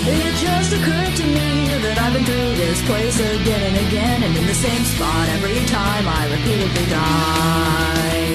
It just occurred to me that I've been through this place again and again, and in the same spot every time I repeatedly die.